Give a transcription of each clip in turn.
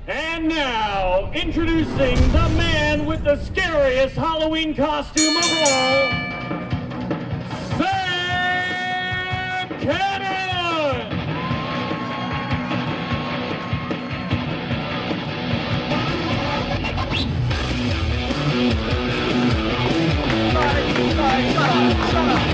And now, introducing the man with the scariest Halloween costume of all, Sam Cannon! Shut up!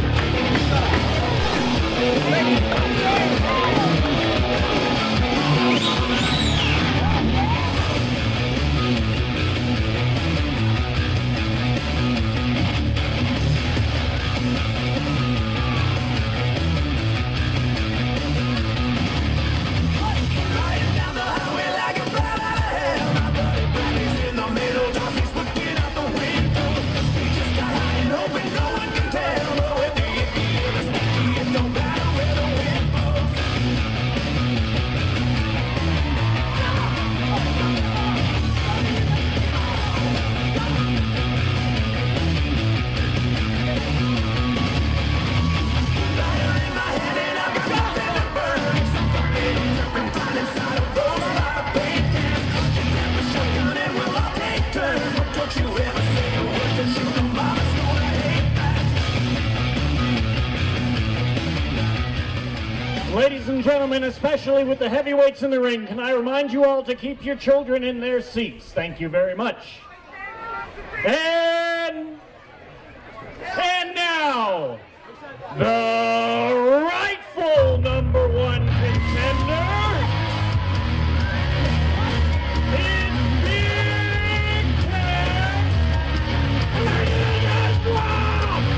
Ladies and gentlemen, especially with the heavyweights in the ring, can I remind you all to keep your children in their seats? Thank you very much. And now, the rightful number one contender, is Big Cat Hernandez.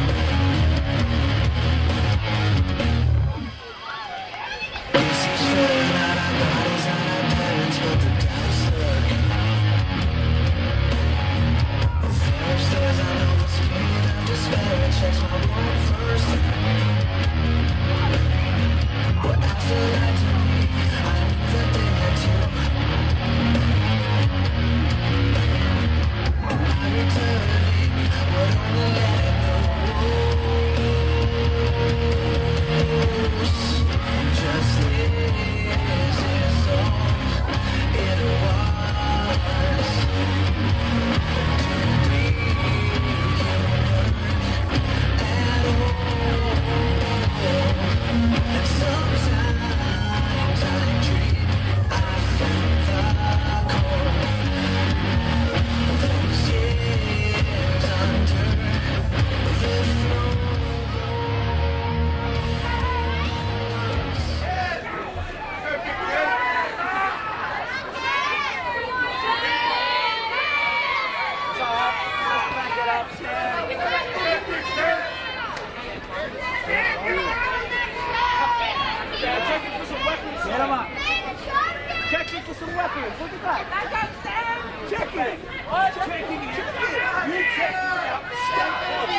Checking for some weapons. Look at that. I got Sam. Checking. What? Checking. You check. Stay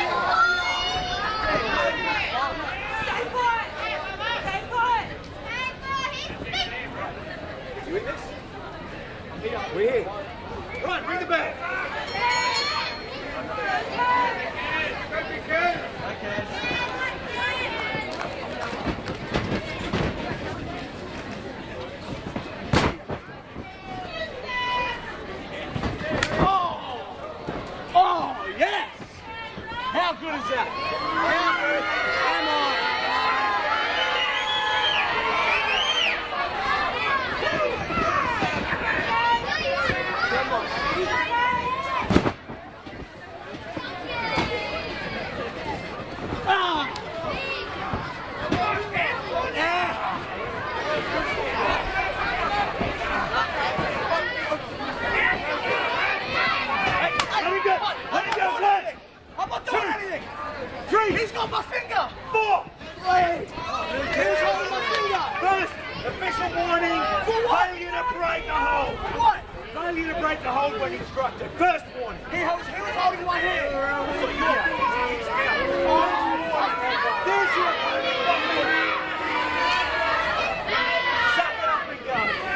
put. You in this? We're here. Run, bring the bag. How good is that? How good am I? Come on. Ah! Let it go, play! I'm not doing anything! 3! He's got my finger! 4! Wait! He's holding my finger! First, official warning, failure to break the hold! What? Failure to break the hold when instructed. First warning. He was holding my hand! So you're doing his hand. There's your opponent, not me! Suck it up and go!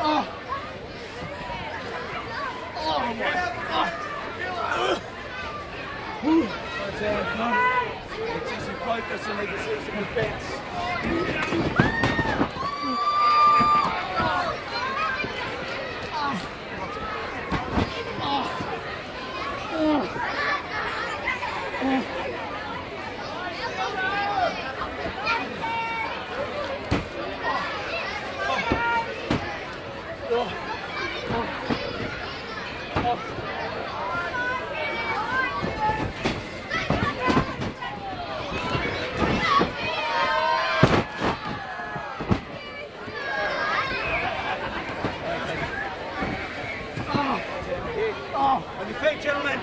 Let's some focus and they can see some defense. On your feet, gentlemen.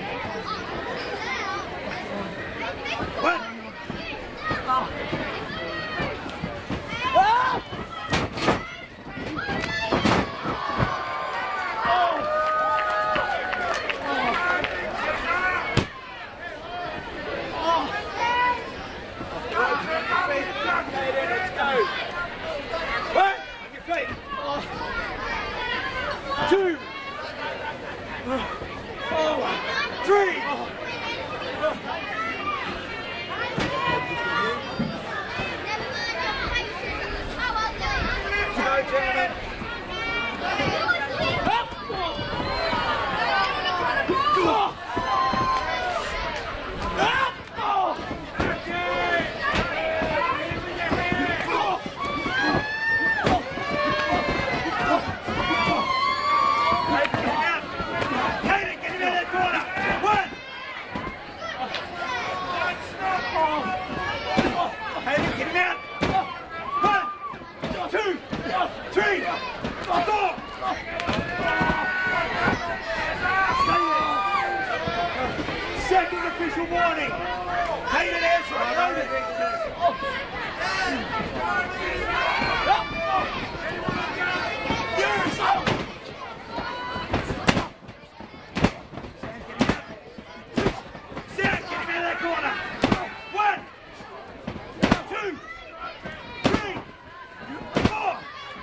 One. Let's go. One. On your feet. Two. 3. Go, gentlemen. Second official warning. Hayden answer. Loaded. Sam, get him out of that corner. 1, 2, 3, 4.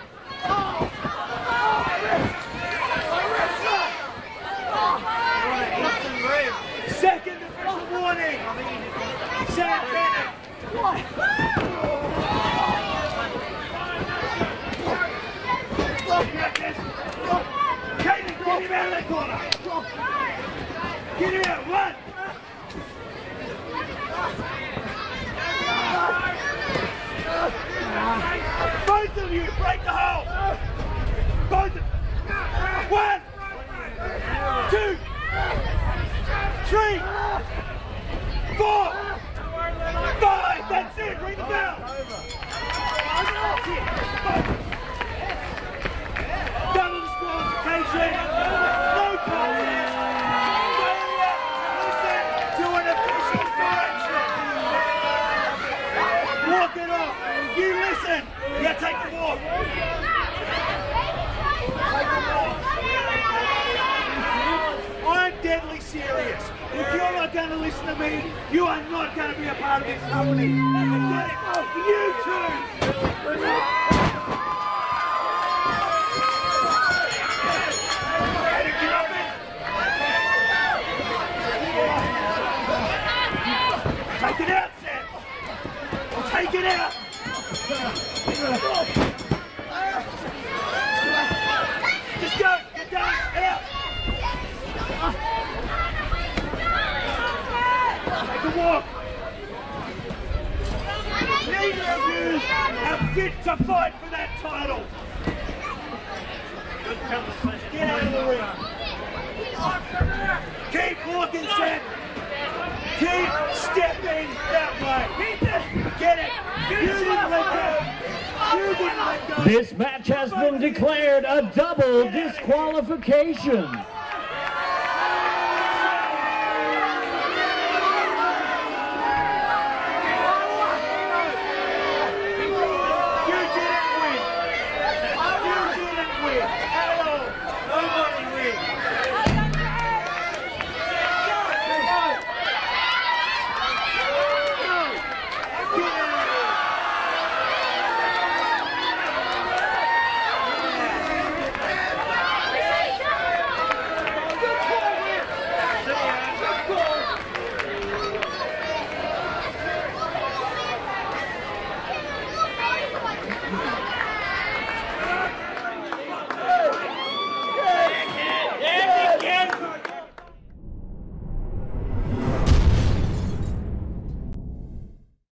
Second official warning. Sam Bennett. Katie, get him out of that corner. Get him out. 1. Both of you, break the hole. Both of you. 1, 2, 3, 4, 5. That's it. Ring the bell. Double disqualification. No contest. Listen to an official's direction. Walk it off. You listen. Yeah, take the walk. I'm deadly serious. If you're not going to listen to me, you are not going to be a part of this company. You too. Take it out, Sam. Take it out. Just go. Get done. Out. Take a walk. Neither of you are fit to fight for that title. Get out of the ring. Keep walking, Sam. Keep stepping that way. Get it. You didn't let go. You didn't let go. This match has been declared a double disqualification.